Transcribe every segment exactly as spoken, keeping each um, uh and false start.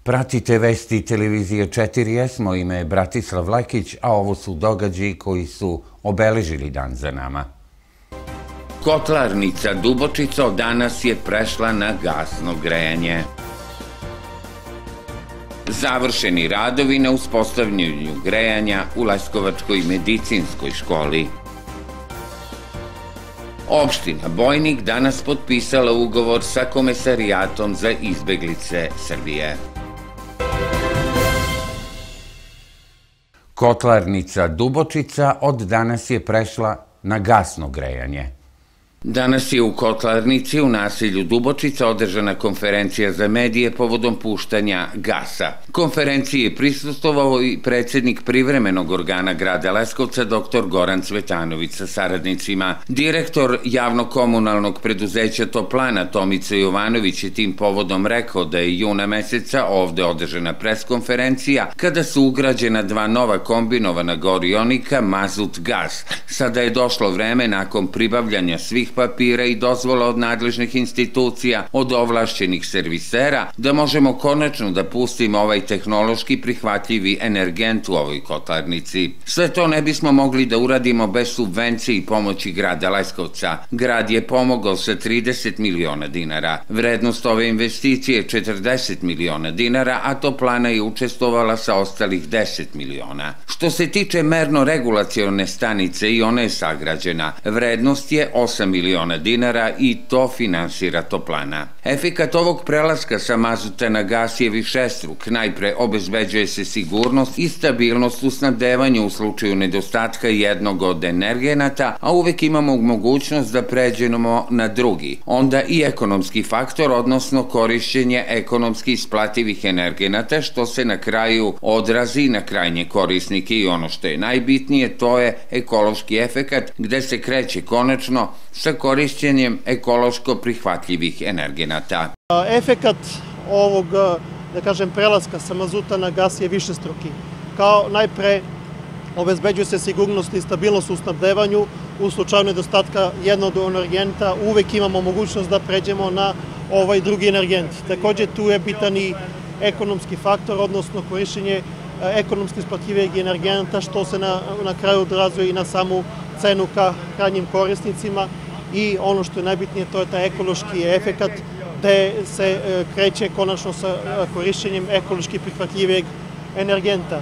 Pratite vesti televizije četiri S, moje ime je Bratislav Lekić, a ovo su događaji koji su obeležili dan za nama. Kotlarnica Dubočica od danas je prešla na gasno grejanje. Završeni radovi na uspostavljanju grejanja u Leskovačkoj medicinskoj školi. Opština Bojnik danas potpisala ugovor sa Komesarijatom za izbeglice Srbije. Kotlarnica Dubočica od danas je prešla na gasno grejanje. Danas je u Kotlarnici u naselju Dubočica održana konferencija za medije povodom puštanja gasa. Konferenciji je prisustvovao i predsjednik privremenog organa grada Leskovca doktor Goran Cvetanović sa saradnicima. Direktor javno-komunalnog preduzeća Toplana Tomica Jovanović je tim povodom rekao da je juna meseca ovde održana preskonferencija kada su ugrađena dva nova kombinovana gorionika mazut gas. Sada je došlo vreme nakon pribavljanja svih papira i dozvola od nadležnih institucija, od ovlašćenih servisera, da možemo konačno da pustimo ovaj tehnološki prihvatljivi energent u ovoj kotlarnici. Sve to ne bismo mogli da uradimo bez subvencije i pomoći grada Leskovca. Grad je pomogao sa trideset miliona dinara. Vrednost ove investicije je četrdeset miliona dinara, a Toplana je učestvovala sa ostalih deset miliona. Što se tiče merno-regulacione stanice, i ona je sagrađena. Vrednost je osam miliona dinara i to finansira Toplana. Efekat ovog prelaska sa mazuta na gas je višestruk. Najpre obezbeđuje se sigurnost i stabilnost u snabdevanju u slučaju nedostatka jednog od energenata, a uvek imamo mogućnost da pređemo na drugi. Onda i ekonomski faktor, odnosno korišćenje ekonomski isplativih energenata, što se na kraju odrazi na krajnje korisnike i ono što je najbitnije, to je ekološki efekat gde se kreće konačno sa korišćenjem ekološko prihvatljivih energenata. Efekat ovog, da kažem, prelaska sa mazuta na gas je višestruki. Kao najpre obezbeđuje se sigurnost i stabilnost u snabdevanju. U slučaju nedostatka jednog energenta uvek imamo mogućnost da pređemo na ovaj drugi energent. Takođe tu je bitan i ekonomski faktor, odnosno korišćenje ekonomski isplatljivijeg energenta, što se na, na kraju odrazuje i na samu cenu ka krajnjim korisnicima. I ono što je najbitnije, to je taj ekološki efekat gde se kreće konačno sa korišćenjem ekološki prihvatljivijeg energenta.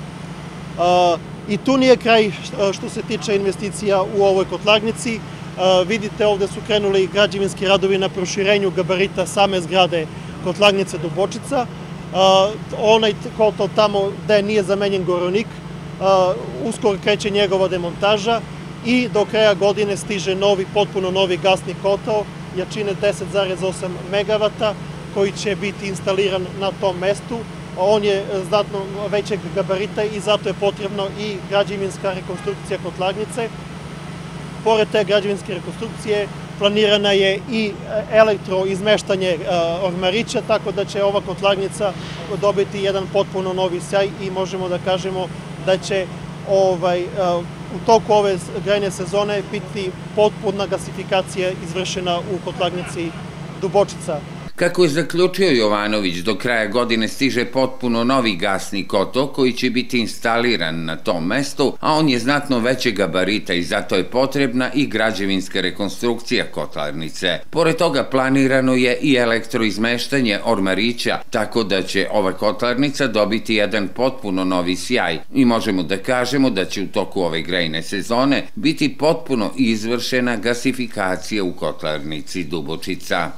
I tu nije kraj što se tiče investicija u ovoj kotlarnici. Vidite, ovde su krenuli građevinski radovi na proširenju gabarita same zgrade kotlarnice Dubočica. Onaj kotao tamo gde nije zamenjen gorionik, uskoro kreće njegova demontaža i do kraja godine stiže novi, potpuno novi gasni kotao jačine deset zarez osam megavata koji će biti instaliran na tom mestu. On je znatno većeg gabarita i zato je potrebno i građevinska rekonstrukcija kotlarnice. Pored te građevinske rekonstrukcije planirana je i elektroizmeštanje ormarića, tako da će ova kotlarnica dobiti jedan potpuno novi sjaj i možemo da kažemo da će ovaj, u toku ove grejne sezone biti potpuna gasifikacija izvršena u kotlarnici Dubočica. Kako je zaključio Jovanović, do kraja godine stiže potpuno novi gasni kotao koji će biti instaliran na tom mestu, a on je znatno veće gabarita i zato je potrebna i građevinska rekonstrukcija kotlarnice. Pored toga planirano je i elektroizmeštanje ormarića, tako da će ova kotlarnica dobiti jedan potpuno novi sjaj i možemo da kažemo da će u toku ove grejne sezone biti potpuno izvršena gasifikacija u kotlarnici Dubočica.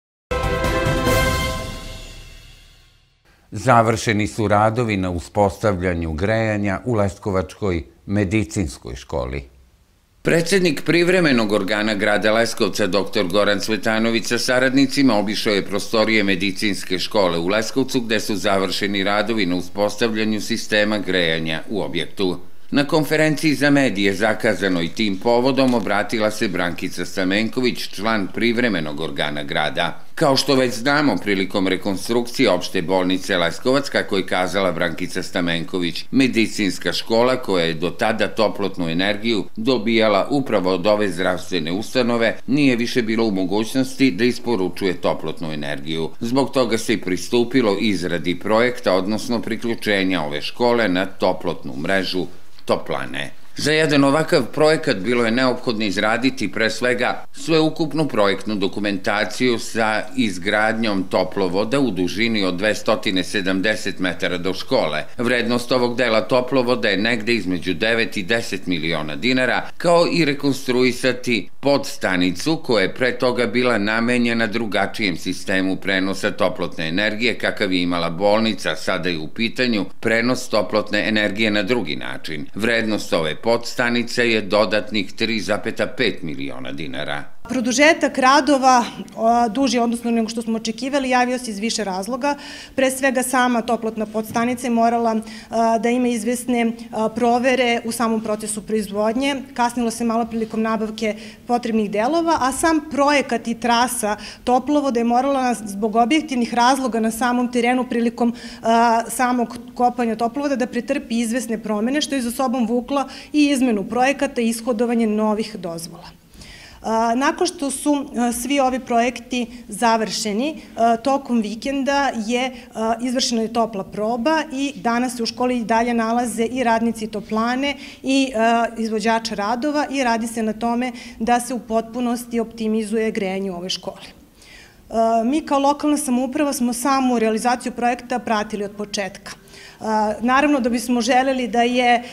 Završeni su radovi na uspostavljanju grejanja u Leskovačkoj medicinskoj školi. Predsjednik privremenog organa grada Leskovca doktor Goran Cvetanović sa saradnicima obišao je prostorije medicinske škole u Leskovcu gde su završeni radovi na uspostavljanju sistema grejanja u objektu. Na konferenciji za medije zakazanoj tim povodom obratila se Brankica Stamenković, član privremenog organa grada. Kao što već znamo, prilikom rekonstrukcije opšte bolnice Leskovac, kako je kazala Brankica Stamenković, medicinska škola koja je do tada toplotnu energiju dobijala upravo od ove zdravstvene ustanove, nije više bilo u mogućnosti da isporučuje toplotnu energiju. Zbog toga se i pristupilo izradi projekta, odnosno priključenja ove škole na toplotnu mrežu Toplane. Za jedan ovakav projekat bilo je neophodno izraditi pre svega sveukupnu projektnu dokumentaciju sa izgradnjom toplovoda u dužini od dvesta sedamdeset metara do škole. Vrednost ovog dela toplovoda je negde između devet i deset miliona dinara, kao i rekonstruisati podstanicu koja je pre toga bila namenjena drugačijem sistemu prenosa toplotne energije kakav je imala bolnica, sada je u pitanju prenos toplotne energije na drugi način. Vrednost ove podstanice je dodatnih tri zarez pet miliona dinara. Produžetak radova, duži odnosno nego što smo očekivali, javio se iz više razloga. Pre svega sama toplotna podstanica je morala da ima izvesne provere u samom procesu proizvodnje. Kasnilo se malo prilikom nabavke potrebnih delova, a sam projekat i trasa toplovoda je morala zbog objektivnih razloga na samom terenu prilikom samog kopanja toplovoda da pretrpi izvesne promene, što je za sobom vukla i izmenu projekata i ishodovanje novih dozvola. Nakon što su svi ovi projekti završeni, tokom vikenda je izvršena je topla proba i danas se u školi i dalje nalaze i radnici toplane i izvođača radova i radi se na tome da se u potpunosti optimizuje grejanje u ovoj školi. Mi kao lokalna samouprava smo samu realizaciju projekta pratili od početka. Naravno da bismo želeli da je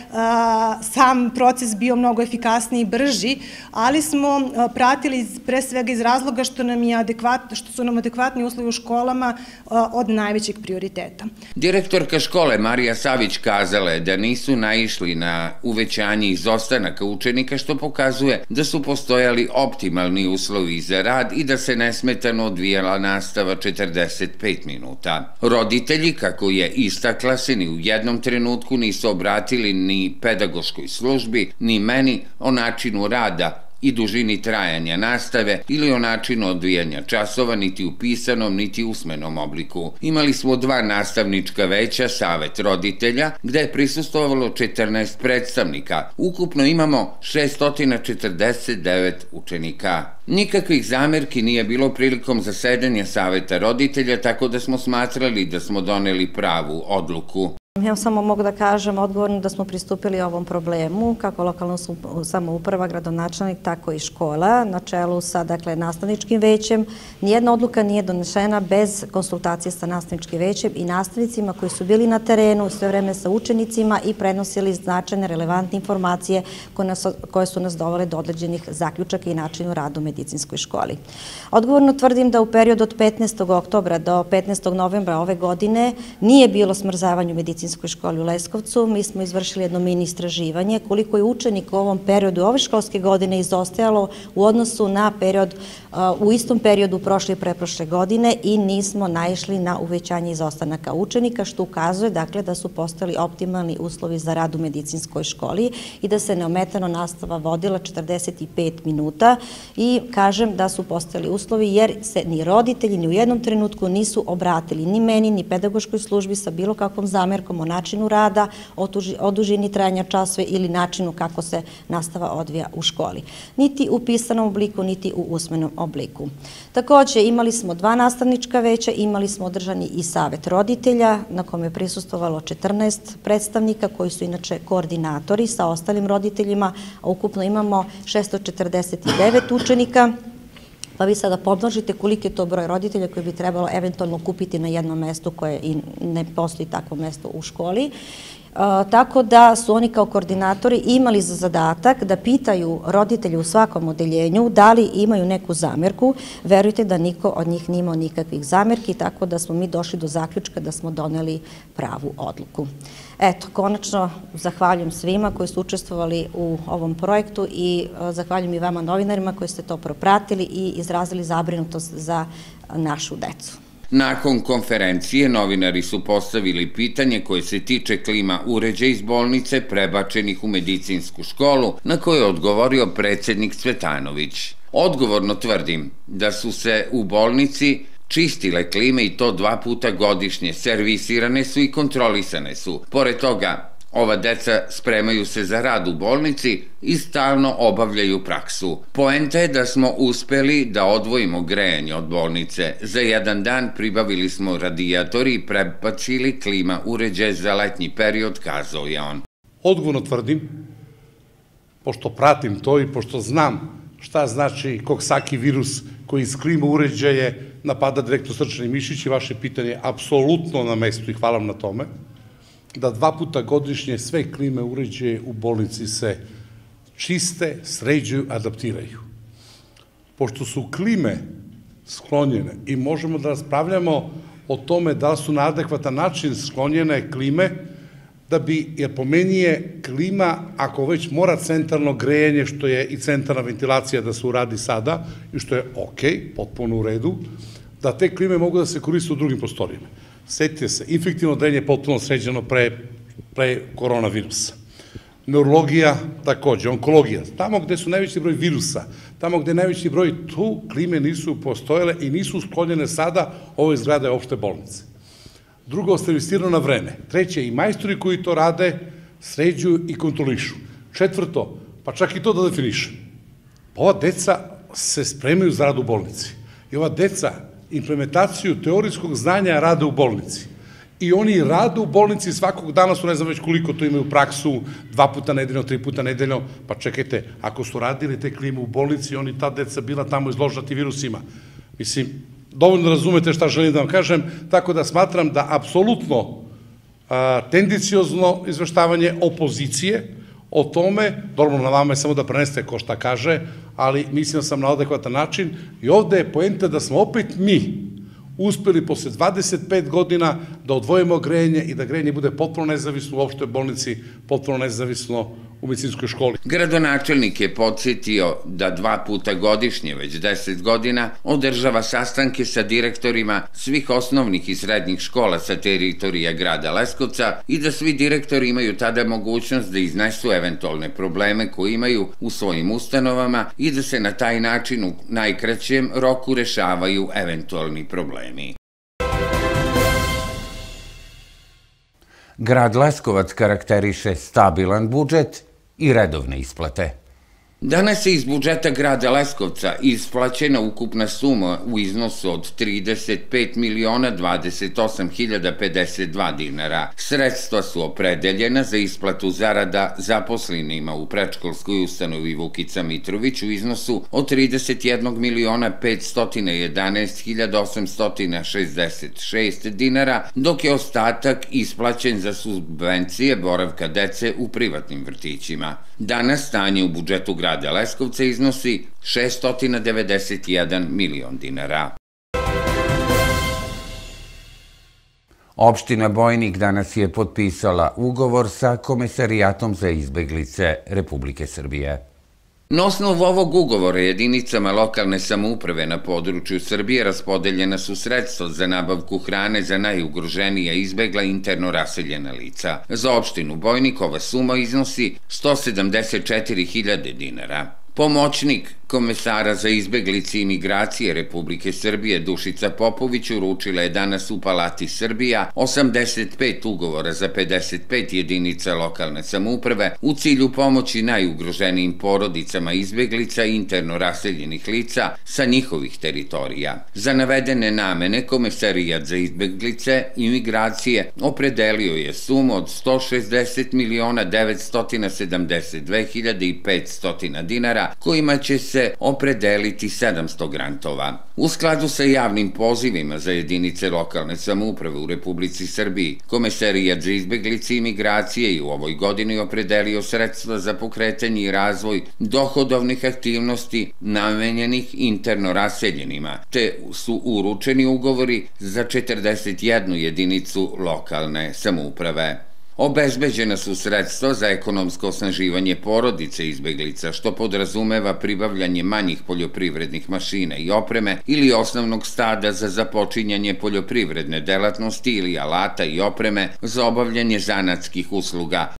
sam proces bio mnogo efikasniji i brži, ali smo pratili pre svega iz razloga što nam je adekvatno, što su nam adekvatni uslovi u školama od najvećeg prioriteta. Direktorka škole Marija Savić kazala je da nisu naišli na uvećanje izostanaka učenika, što pokazuje da su postojali optimalni uslovi za rad i da se nesmetano odvijala nastava četrdeset pet minuta. Roditelji, kako je istakla, se ni u jednom trenutku nisu obratili ni pedagoškoj službi, ni meni o načinu rada i dužini trajanja nastave ili o načinu odvijanja časova, niti u pisanom, niti usmenom obliku. Imali smo dva nastavnička veća, savet roditelja, gde je prisustvovalo četrnaest predstavnika. Ukupno imamo šessto četrdeset devet učenika. Nikakvih zamerki nije bilo prilikom zasedanja saveta roditelja, tako da smo smatrali da smo doneli pravu odluku. Ja samo mogu da kažem odgovorno da smo pristupili ovom problemu, kako lokalna samouprava, gradonačelnik, tako i škola, na čelu sa dakle, nastavničkim većem. Nijedna odluka nije donešena bez konsultacije sa nastavničkim većem i nastavnicima koji su bili na terenu sve vreme sa učenicima i prenosili značajne, relevantne informacije koje su nas dovele do određenih zaključaka i načinu rada u medicinskoj školi. Odgovorno tvrdim da u periodu od petnaestog oktobra do petnaestog novembra ove godine nije bilo smrzavanja u medicinskoj školi u Leskovcu. Mi smo izvršili jedno mini istraživanje koliko je učenika u ovom periodu ove školske godine izostajalo u odnosu na period, u istom periodu prošle i preprošle godine i nismo naišli na uvećanje izostanaka učenika, što ukazuje dakle da su postojali optimalni uslovi za rad u medicinskoj školi i da se neometano nastava vodila četrdeset pet minuta i kažem da su postojali uslovi jer se ni roditelji ni u jednom trenutku nisu obratili ni meni ni pedagoškoj službi sa bilo kakvom zamerkom o načinu rada, o dužini trajanja časova ili načinu kako se nastava odvija u školi. Niti u pisanom obliku, niti u usmenom obliku. Takođe, imali smo dva nastavnička veća, imali smo održani i savet roditelja na kome je prisustvovalo četrnaest predstavnika koji su inače koordinatori sa ostalim roditeljima, a ukupno imamo šessto četrdeset devet učenika. Pa vi sada pomnožite koliki je to broj roditelja koji bi trebalo eventualno kupiti na jednom mestu koje i ne postoji takvo mesto u školi. Tako da su oni kao koordinatori imali za zadatak da pitaju roditelje u svakom odeljenju da li imaju neku zamerku. Verujte da niko od njih nije imao nikakvih zamerki, tako da smo mi došli do zaključka da smo doneli pravu odluku. Eto, konačno zahvaljujem svima koji su učestvovali u ovom projektu i zahvaljujem i vama novinarima koji ste to propratili i izrazili zabrinutost za našu decu. Nakon konferencije novinari su postavili pitanje koje se tiče klima uređaja iz bolnice prebačenih u medicinsku školu, na koje je odgovorio predsednik Cvetanović. Odgovorno tvrdim da su se u bolnici čistile klime i to dva puta godišnje, servisirane su i kontrolisane su. Pored toga, ova deca spremaju se za rad u bolnici i stalno obavljaju praksu. Poenta je da smo uspeli da odvojimo grejanje od bolnice. Za jedan dan pribavili smo radijatori i prebacili klima uređaje za letnji period, kazao je on. Odgovorno tvrdim, pošto pratim to i pošto znam šta znači Coxsackie virus koji iz klima uređaje napada direktno srčani mišić i vaše pitanje je apsolutno na mestu i hvala vam na tome, da dva puta godišnje sve klime uređaje u bolnici se čiste, sređuju, adaptiraju. Pošto su klime sklonjene i možemo da raspravljamo o tome da li su na adekvatan način sklonjene klime, da bi, jer po meni je klima, ako već mora centralno grejanje, što je i centralna ventilacija da se uradi sada, i što je okej, potpuno u redu, da te klime mogu da se koriste u drugim prostorijama. Setite se, infektivno odeljenje je potpuno sređeno pre koronavirusa. Neurologija takođe, onkologija, tamo gde su najveći broj virusa, tamo gde je najveći broj, tu klime nisu postojale i nisu sklonjene sada, ove zgrade opšte bolnice. Drugo, servisirano na vreme. Treće, i majstori koji to rade, sređuju i kontrolišu. Četvrto, pa čak i to da definišem. Ova deca se spremaju za rad u bolnici. I ova deca implementaciju teorijskog znanja rade u bolnici. I oni rade u bolnici svakog dana su, ne znam već koliko to imaju praksu, dva puta nedeljno, tri puta nedeljno, pa čekajte, ako su radili te klime u bolnici, oni ta deca bila tamo izložati virusima. Mislim, dovoljno razumete šta želim da vam kažem, tako da smatram da apsolutno tendenciozno izveštavanje opozicije o tome, normalno na vama je samo da prenesete ko šta kaže, ali mislim da sam na adekvatan način i ovde je poenta da smo opet mi uspeli posle dvadeset pet godina da odvojimo grejanje i da grejanje bude potpuno nezavisno u opštoj bolnici, potpuno nezavisno u medicinskoj školi. Gradonačelnik je podsjetio da dva puta godišnje, već deset godina, održava sastanke sa direktorima svih osnovnih i srednjih škola sa teritorija grada Leskovca i da svi direktori imaju tada mogućnost da iznesu eventualne probleme koje imaju u svojim ustanovama i da se na taj način u najkraćem roku rešavaju eventualni problemi. Grad Leskovac karakteriše stabilan budžet i redovne isplate. Danas je iz budžeta grada Leskovca isplaćena ukupna suma u iznosu od trideset pet miliona dvadeset osam hiljada pedeset dva dinara. Sredstva su opredeljena za isplatu zarada zaposlenima u predškolskoj ustanovi Vukica Mitrović u iznosu od trideset jedan miliona petsto jedanaest hiljada osamsto šezdeset šest dinara, dok je ostatak isplaćen za subvencije boravka dece u privatnim vrtićima. Danas stanje u budžetu grada grada Leskovca iznosi šeststo devedeset jedan milion dinara. Opština Bojnik danas je potpisala ugovor sa Komesarijatom za izbeglice Republike Srbije. Na osnovu ovog ugovora jedinicama lokalne samouprave na području Srbije raspodeljena su sredstva za nabavku hrane za najugroženija izbegla interno raseljena lica. Za opštinu Bojnik ova suma iznosi sto sedamdeset četiri hiljade dinara. Pomoćnik komesara za izbeglice i migracije Republike Srbije Dušica Popović uručila je danas u Palati Srbija osamdeset pet ugovora za pedeset pet jedinica lokalne samouprave u cilju pomoći najugroženijim porodicama izbeglica i interno raseljenih lica sa njihovih teritorija. Za navedene namene Komesarijat za izbeglice i migracije opredelio je sumu od sto šezdeset miliona devetsto sedamdeset dve hiljade i petsto dinara, kojima će se opredeliti sedamsto grantova. U skladu sa javnim pozivima za jedinice lokalne samouprave u Republici Srbiji, Komesarijat za izbeglice i migracije i u ovoj godini opredelio sredstva za pokretanje i razvoj dohodovnih aktivnosti namenjenih interno raseljenima, te su uručeni ugovori za četrdeset jednu jedinicu lokalne samouprave. Obezbeđena su sredstva za ekonomsko osnaživanje porodice izbeglica, što podrazumeva pribavljanje manjih poljoprivrednih mašina i opreme ili osnovnog stada za započinjanje poljoprivredne delatnosti ili alata i opreme za obavljanje zanatskih usluga.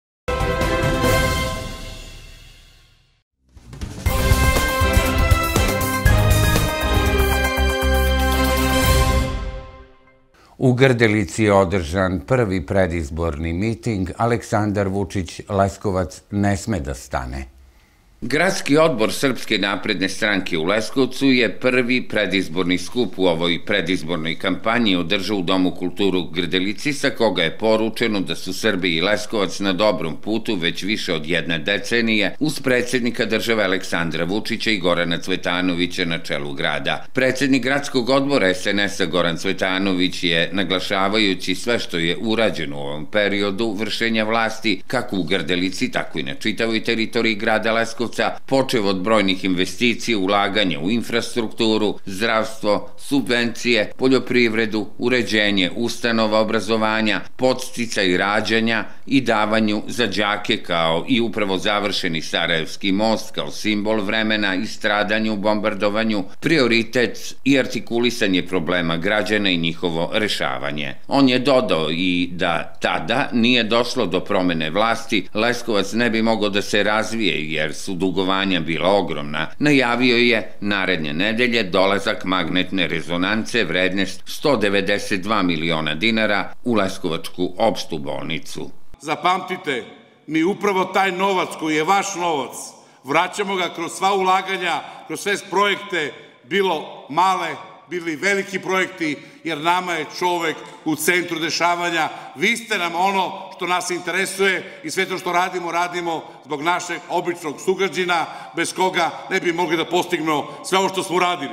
U Grdelici je održan prvi predizborni miting Aleksandar Vučić Leskovac ne sme da stane. Gradski odbor Srpske napredne stranke u Leskovcu je prvi predizborni skup u ovoj predizbornoj kampanji održao u Domu kulturu u Grdelici, sa koga je poručeno da su Srbi i Leskovac na dobrom putu već više od jedne decenije uz predsjednika države Aleksandra Vučića i Gorana Cvetanovića na čelu grada. Predsjednik gradskog odbora es en es a Goran Cvetanović je, naglašavajući sve što je urađeno u ovom periodu vršenja vlasti, kako u Grdelici, tako i na čitavoj teritoriji grada Leskovca, počev od brojnih investicija, ulaganja u infrastrukturu, zdravstvo, subvencije, poljoprivredu, uređenje ustanova obrazovanja, podsticaj rađanja i davanju za đake, kao i upravo završeni Sarajevski most kao simbol vremena i stradanja u bombardovanju, prioritet i artikulisanje problema građana i njihovo rešavanje. On je dodao i da tada nije došlo do promene vlasti, Leskovac ne bi mogao da se razvije jer su dugovanja bila ogromna. Najavio je naredne nedelje dolazak magnetne rezonance vredne sto devedeset dva miliona dinara u Leskovačku opštu bolnicu. Zapamtite, mi upravo taj novac koji je vaš novac, vraćamo ga kroz sva ulaganja, kroz sve projekte, bilo male, bili veliki projekti, jer nama je čovek u centru dešavanja. Vi ste nam ono što nas interesuje i sve to što radimo, radimo zbog našeg običnog sugrađana, bez koga ne bi mogli da postignemo sve ovo što smo uradili.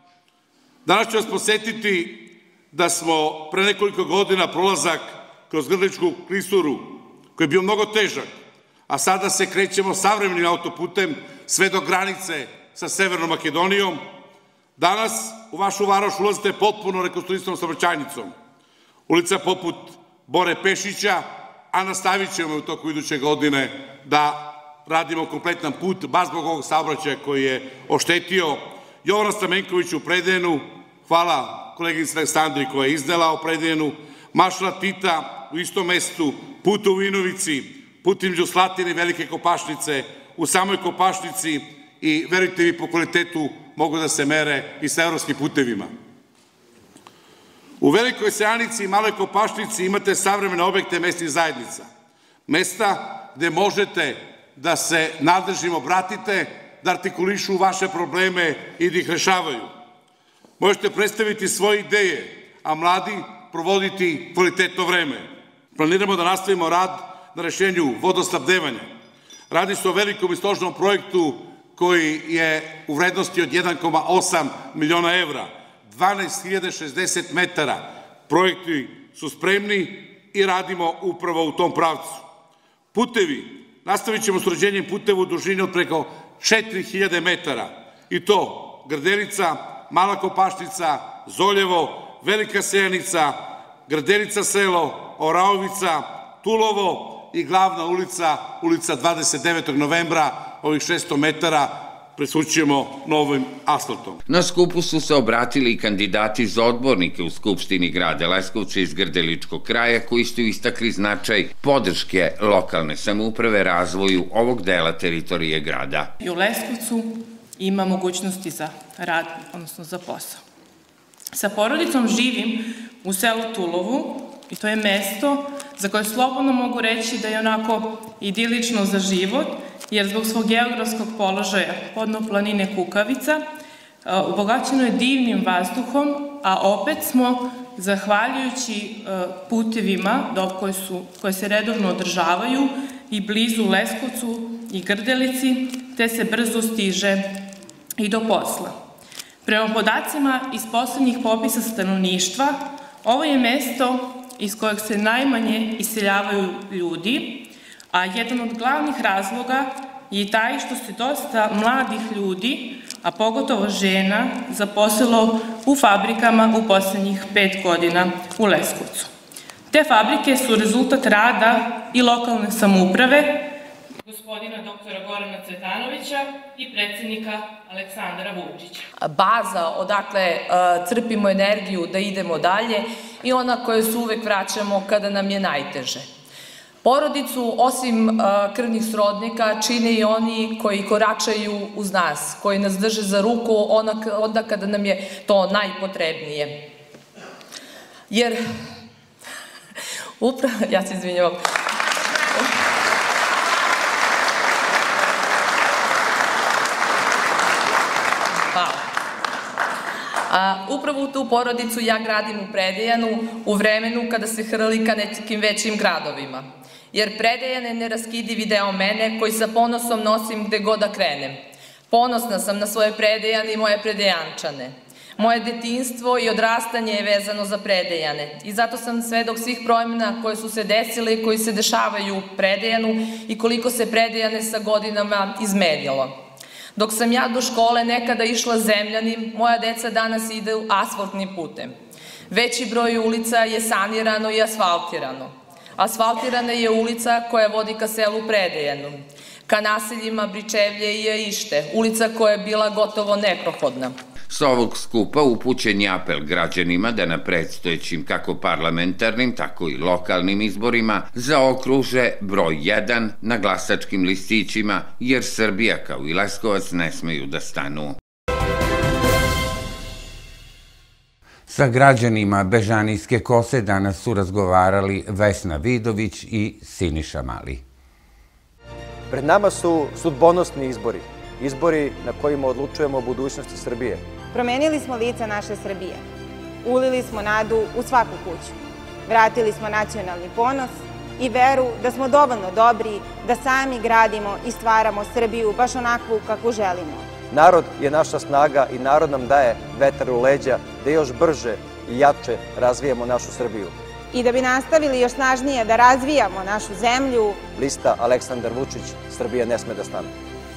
Danas ću vas podsjetiti da smo pre nekoliko godina prolazak kroz Grdeličku klisuru, koji je bio mnogo težak, a sada se krećemo savremenim autoputem sve do granice sa Severnom Makedonijom. Danas u vašu varoš ulazite potpuno rekonstruisanom saobraćajnicom. Ulica poput Bore Pešića, a nastavit ćemo u toku iduće godine da radimo kompletan put, baš zbog ovog saobraćaja koji je oštetio. Jovana Stamenković u Predejenu, hvala koleginici Aleksandri koja je izdala o Predejenu, Mašala Tita u istom mestu, put u Vinovici, put između Slatine i Velike Kopašnice, u samoj Kopašnici, i verujte mi, po kvalitetu mogu da se mere i sa evropskim putevima. U Velikoj Sejanici i Maloj Kopašnici imate savremene objekte mesnih zajednica. Mesta gde možete da se nadležnim obratite, da artikulišu vaše probleme i da ih rešavaju. Možete predstaviti svoje ideje, a mladi provoditi kvalitetno vreme. Planiramo da nastavimo rad na rešenju vodosnabdevanja. Radi se o velikom i složenom projektu koji je u vrednosti od jedan zarez osam miliona evra, dvanaest hiljada šezdeset metara. Projekti su spremni i radimo upravo u tom pravcu. Putevi, nastavit ćemo s uređenjem puteva u dužini od preko četiri hiljade metara, i to Grdelica, Mala Kopašnica, Zoljevo, Velika Sejanica, Grdelica selo, Oraovica, Tulovo i glavna ulica, ulica dvadeset devetog novembra, ovih šesto metara presućujemo novim asfaltom. Na skupu su se obratili i kandidati za odbornike u Skupštini grada Leskovca iz Grdeličkog kraja, koji su istakli značaj podrške lokalne samouprave razvoju ovog dela teritorije grada. I u Leskovcu ima mogućnosti za rad, odnosno za posao. Sa porodicom živim u selu Tulovu i to je mesto za koje slobodno mogu reći da je onako idilično za život, jer zbog svog geografskog položaja podno planine Kukavica obogaćeno je divnim vazduhom, a opet smo, zahvaljujući putevima koje se redovno održavaju i blizu Leskovcu i Grdelici, te se brzo stiže i do posla. Prema podacima iz poslednjih popisa stanovništva, ovo je mesto iz kojeg se najmanje iseljavaju ljudi, a jedan od glavnih razloga je taj što se dosta mladih ljudi, a pogotovo žena, zaposlilo u fabrikama u poslednjih pet godina u Leskovcu. Te fabrike su rezultat rada i lokalne samouprave, gospodina doktora Gorana Cvetanovića i predsjednika Aleksandra Vučića. Baza odakle crpimo energiju da idemo dalje i ona koju se uvek vraćamo kada nam je najteže. Porodicu, osim krvnih srodnika, čine i oni koji koračaju uz nas, koji nas drže za ruku onda kada nam je to najpotrebnije. Jer, upravo, ja se izvinjavam, upravo tu porodicu ja gradim u Predejanu u vremenu kada se hrli ka nekim većim gradovima. Jer Predejan je neraskidivi deo mene koji sa ponosom nosim gde god da krenem. Ponosna sam na svoje Predejane i moje Predejančane. Moje detinjstvo i odrastanje je vezano za Predejane i zato sam svedok svih promjena koje su se desile i koji se dešavaju u Predejanu i koliko se Predejane sa godinama izmenilo. Dok sam ja do škole nekada išla zemljanim, moja deca danas ide asfaltnim putem. Veći broj ulica je sanirano i asfaltirano. Asfaltirana je ulica koja vodi ka selu Predejanu, ka naseljima Bričevlje i Ište, ulica koja je bila gotovo neprohodna. S ovog skupa upućen je apel građanima da na predstojećim kako parlamentarnim, tako i lokalnim izborima zaokruže broj jedan na glasačkim listićima, jer Srbija kao i Leskovac ne smeju da stanu. Sa građanima Bežanijske Kose danas su razgovarali Vesna Vidović i Siniša Mali. Pred nama su sudbonosni izbori. Izbori na kojima odlučujemo o budućnosti Srbije. Promenili smo lica naše Srbije. Ulili smo nadu u svaku kuću. Vratili smo nacionalni ponos i veru da smo dovoljno dobri da sami gradimo i stvaramo Srbiju baš onakvu kakvu želimo. Narod je naša snaga i narod nam daje vetar u leđa da još brže i jače razvijemo našu Srbiju. I da bi nastavili još snažnije da razvijamo našu zemlju, lista Aleksandar Vučić, Srbija ne sme da stane.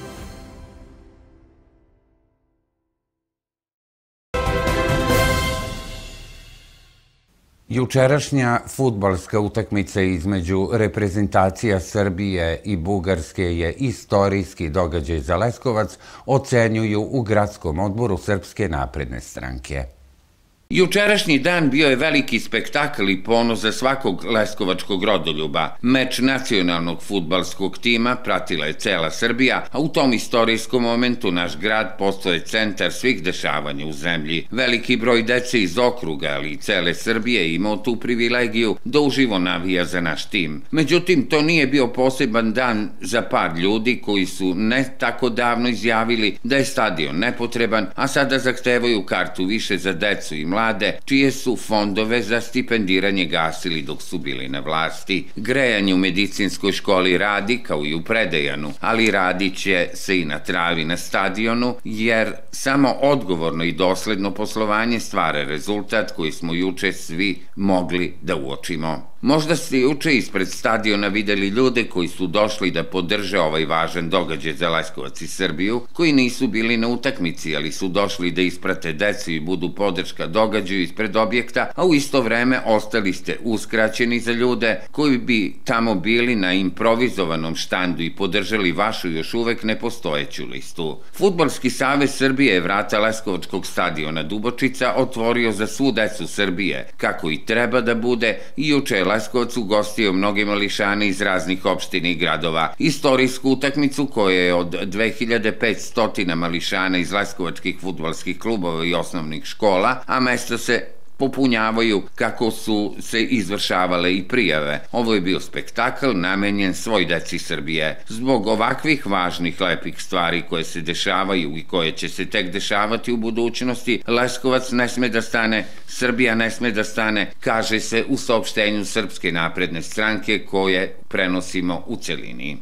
Jučerašnja fudbalska utakmica između reprezentacija Srbije i Bugarske je istorijski događaj za Leskovac, ocenjuju u gradskom odboru Srpske napredne stranke. Jučerašnji dan bio je veliki spektakl i ponos za svakog leskovačkog rodoljuba. Meč nacionalnog fudbalskog tima pratila je cela Srbija, a u tom istorijskom momentu naš grad postao je centar svih dešavanja u zemlji. Veliki broj dece iz okruga, ali i cele Srbije imao tu privilegiju da uživo navija za naš tim. Međutim, to nije bio poseban dan za par ljudi koji su ne tako davno izjavili da je stadion nepotreban, a sada zahtevaju kartu više za decu i mlade, čije su fondove za stipendiranje gasili dok su bili na vlasti. Grejanje u medicinskoj školi radi kao i u Predejanu, ali radit će se i na travi na stadionu, jer samo odgovorno i dosledno poslovanje stvara rezultat koji smo juče svi mogli da uočimo. Možda ste juče ispred stadiona videli ljude koji su došli da podrže ovaj važan događaj za Leskovac i Srbiju, koji nisu bili na utakmici, ali su došli da isprate decu i budu podrška događaju ispred objekta, a u isto vreme ostali ste uskraćeni za ljude koji bi tamo bili na improvizovanom štandu i podržali vašu još uvek nepostojeću listu. Fudbalski savez Srbije je vrata Leskovačkog stadiona Dubočica otvorio za svu decu Srbije, kako i treba da bude, i juče je Leskovac ugostio mnoge mališane iz raznih opština i gradova. Istorijsku utakmicu koja je od dve hiljade petsto mališana iz leskovačkih fudbalskih klubova i osnovnih škola, a mesta se popunjavaju kako su se izvršavale i prijave. Ovo je bio spektakl namenjen svoj deci Srbije. Zbog ovakvih važnih lepih stvari koje se dešavaju i koje će se tek dešavati u budućnosti, Leskovac ne sme da stane, Srbija ne sme da stane, kaže se u saopštenju Srpske napredne stranke koje prenosimo u celini.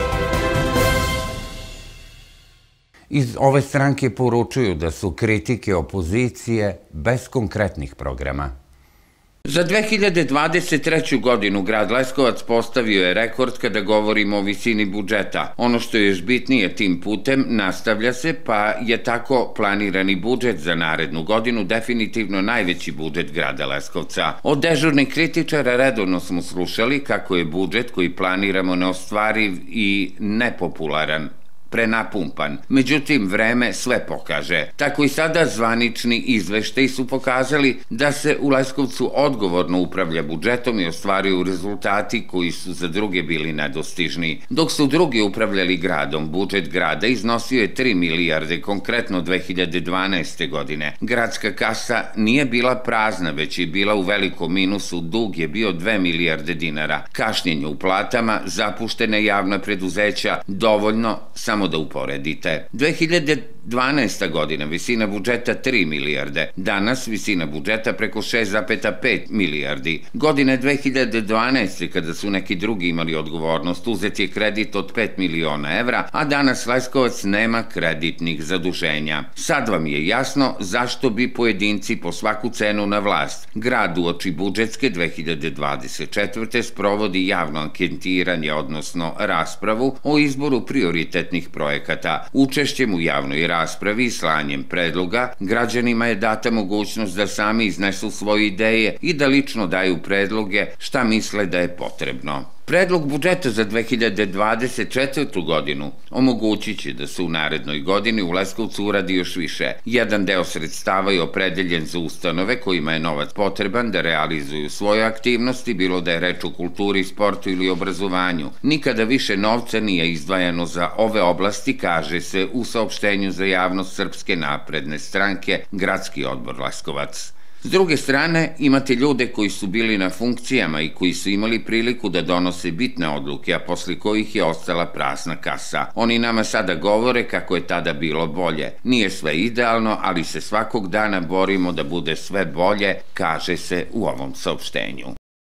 Iz ove stranke poručuju da su kritike opozicije bez konkretnih programa. Za dve hiljade dvadeset treću. godinu grad Leskovac postavio je rekord kada govorimo o visini budžeta. Ono što je još bitnije tim putem nastavlja se, pa je tako planirani budžet za narednu godinu definitivno najveći budžet grada Leskovca. Od dežurnih kritičara redovno smo slušali kako je budžet koji planiramo neostvariv i nepopularan, prenapumpan. Međutim, vreme sve pokaže. Tako i sada zvanični izveštaji su pokazali da se u Leskovcu odgovorno upravlja budžetom i ostvaruju rezultati koji su za druge bili nedostižni. Dok su drugi upravljali gradom, budžet grada iznosio je tri milijarde, konkretno dve hiljade dvanaeste. godine. Gradska kasa nije bila prazna, već je bila u velikom minusu, dug je bio dve milijarde dinara. Kašnjenje u platama, zapuštene javna preduzeća, dovoljno samo da uporedite. dve hiljade dvanaesta. godina visina budžeta tri milijarde, danas visina budžeta preko šest zarez pet milijardi. Godine dve hiljade dvanaeste. kada su neki drugi imali odgovornost, uzet je kredit od pet miliona evra, a danas Leskovac nema kreditnih zaduženja. Sad vam je jasno zašto bi pojedinci po svaku cenu na vlast. Grad uoči budžetske dve hiljade dvadeset četvrte. sprovodi javno anketiranje, odnosno raspravu o izboru prioritetnih projekata. Učešćem u javnoj raspravi i slanjem predloga, građanima je data mogućnost da sami iznesu svoje ideje i da lično daju predloge šta misle da je potrebno. Predlog budžeta za dve hiljade dvadeset četvrtu. godinu omogućit će da se u narednoj godini u Leskovcu uradi još više. Jedan deo sredstava je opredeljen za ustanove kojima je novac potreban da realizuju svoje aktivnosti, bilo da je reč o kulturi, sportu ili obrazovanju. Nikada više novca nije izdvajano za ove oblasti, kaže se u saopštenju za javnost Srpske napredne stranke, Gradski odbor Leskovac. S druge strane, imate ljude koji su bili na funkcijama i koji su imali priliku da donose bitne odluke, a posle kojih je ostala prazna kasa. Oni nama sada govore kako je tada bilo bolje. Nije sve idealno, ali se svakog dana borimo da bude sve bolje, kaže se u ovom saopštenju.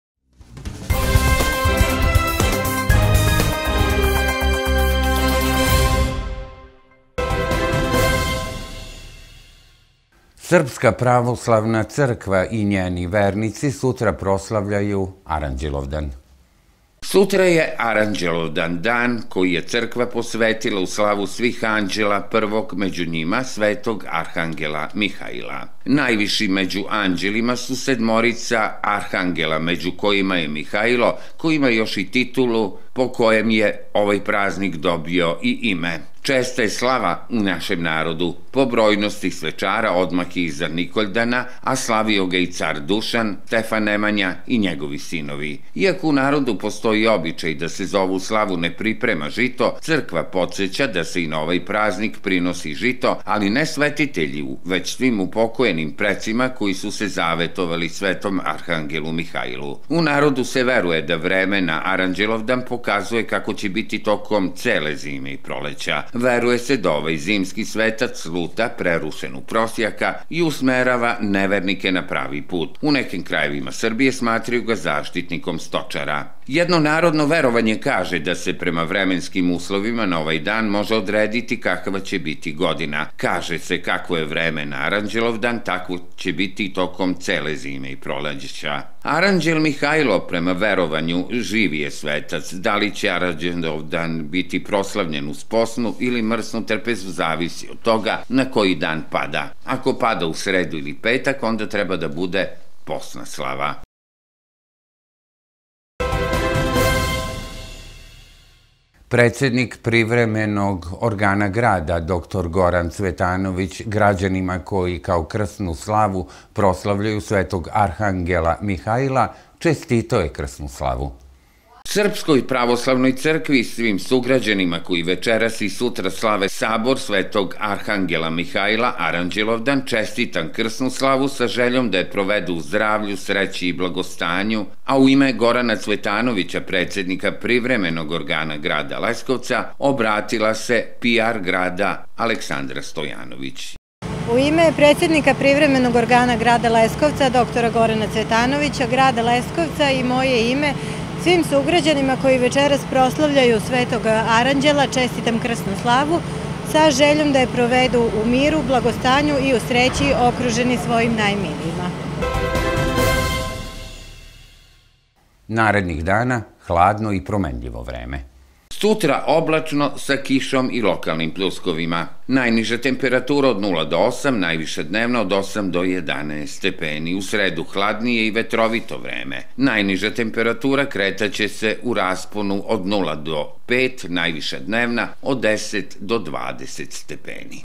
Srpska pravoslavna crkva i njeni vernici sutra proslavljaju Aranđelovdan. Sutra je Aranđelovdan, dan koji je crkva posvetila u slavu svih anđela, prvog među njima svetog arhangela Mihaila. Najviši među anđelima su sedmorica arhangela, među kojima je Mihajlo, koji ima još i titulu po kojem je ovaj praznik dobio i ime. Česta je slava u našem narodu. Po brojnosti svečara odmah je iza Nikoldana, a slavio ga i car Dušan, Stefan Nemanja i njegovi sinovi. Iako u narodu postoji običaj da se za ovu slavu ne priprema žito, crkva podsjeća da se i na ovaj praznik prinosi žito, ali ne svetitelju, već svim upokojenim precima koji su se zavetovali svetom arhangelu Mihajlu. U narodu se veruje da vreme na Aranđelovdan pokazuje kako će biti tokom cele zime i proleća. Veruje se da ovaj zimski svetac luta prerušenu prosjaka i usmerava nevernike na pravi put. U nekim krajevima Srbije smatraju ga zaštitnikom stočara. Jedno narodno verovanje kaže da se prema vremenskim uslovima na ovaj dan može odrediti kakva će biti godina. Kaže se kakvo je vreme na Aranđelovdan, takvo će biti tokom cele zime i proleća. Aranđel Mihajlo prema verovanju živi je svetac. Da li će Aranđelovdan biti proslavljen uz posnu ili mrsnu trpezu zavisi od toga na koji dan pada. Ako pada u sredu ili petak, onda treba da bude posna slava. Predsednik privremenog organa grada, doktor Goran Cvetanović, građanima koji kao krsnu slavu proslavljaju svetog arhangela Mihajla, čestitao je krsnu slavu. Srpskoj pravoslavnoj crkvi i svim sugrađanima koji večeras i sutra slave sabor svetog arhangela Mihajla Aranđelovdan čestitam krsnu slavu sa željom da je provedu u zdravlju, sreći i blagostanju, a u ime Gorana Cvetanovića, predsednika privremenog organa grada Leskovca, obratila se P R grada Aleksandra Stojanović. U ime predsednika privremenog organa grada Leskovca, doktora Gorana Cvetanovića, grada Leskovca i moje ime, svim sugrađanima koji večeras proslavljaju svetog Aranđela čestitam krsnu slavu sa željom da je provedu u miru, blagostanju i u sreći okruženi svojim najmilijima. Narednih dana hladno i promenljivo vreme. Sutra oblačno sa kišom i lokalnim pljuskovima. Najniža temperatura od nula do osam, najviša dnevna od osam do jedanaest stepeni. U sredu hladnije i vetrovito vreme. Najniža temperatura kretaće se u rasponu od nula do pet, najviša dnevna od deset do dvadeset stepeni.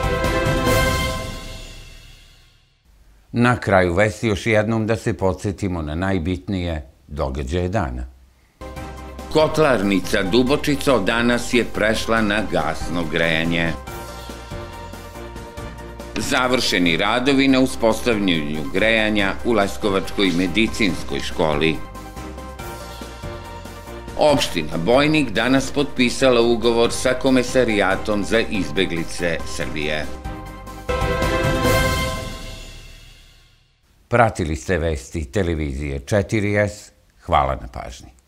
Na kraju vesti još jednom da se podsjetimo na najbitnije događaje dana. Kotlarnica Dubočica od danas je prešla na gasno grejanje. Završeni radovi na uspostavljanju grejanja u Leskovačkoj medicinskoj školi. Opština Bojnik danas potpisala ugovor sa Komesarijatom za izbeglice Srbije. Pratili ste vesti televizije četiri es. Hvala na pažnji.